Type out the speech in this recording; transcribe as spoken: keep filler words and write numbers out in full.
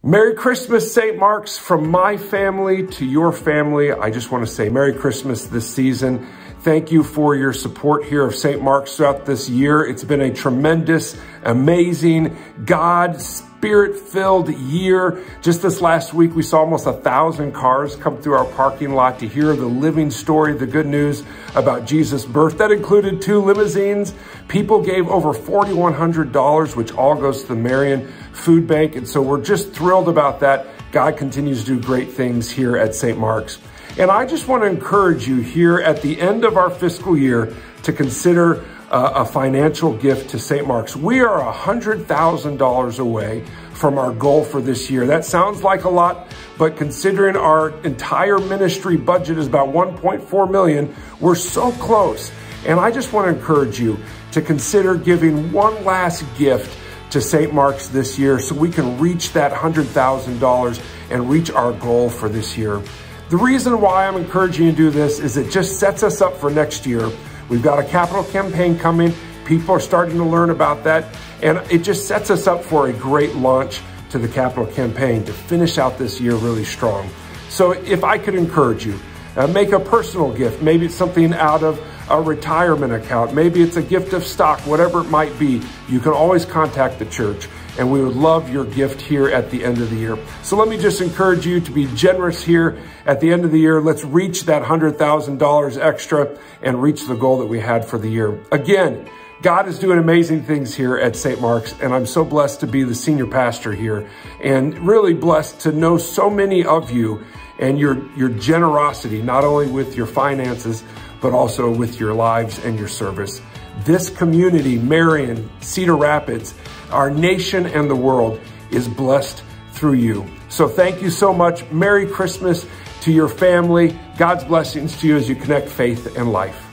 Merry Christmas, Saint Mark's. From my family to your family, I just want to say Merry Christmas this season. Thank you for your support here of Saint Mark's throughout this year. It's been a tremendous, amazing, God, Spirit-filled year. Just this last week, we saw almost a thousand cars come through our parking lot to hear the living story, the good news about Jesus' birth. That included two limousines. People gave over four thousand one hundred dollars, which all goes to the Marion Food Bank. And so we're just thrilled about that. God continues to do great things here at Saint Mark's. And I just want to encourage you here at the end of our fiscal year to consider uh, a financial gift to Saint Mark's. We are one hundred thousand dollars away from our goal for this year. That sounds like a lot, but considering our entire ministry budget is about one point four million dollars, we're so close. And I just want to encourage you to consider giving one last gift to Saint Mark's this year so we can reach that one hundred thousand dollars and reach our goal for this year. The reason why I'm encouraging you to do this is it just sets us up for next year. We've got a capital campaign coming. People are starting to learn about that. And it just sets us up for a great launch to the capital campaign to finish out this year really strong. So if I could encourage you, uh, make a personal gift. Maybe it's something out of a retirement account. Maybe it's a gift of stock, whatever it might be. You can always contact the church. And we would love your gift here at the end of the year. So let me just encourage you to be generous here at the end of the year. Let's reach that one hundred thousand dollars extra and reach the goal that we had for the year. Again, God is doing amazing things here at Saint Mark's, and I'm so blessed to be the senior pastor here and really blessed to know so many of you and your, your generosity, not only with your finances, but also with your lives and your service. This community, Marion, Cedar Rapids, our nation and the world is blessed through you. So thank you so much. Merry Christmas to your family. God's blessings to you as you connect faith and life.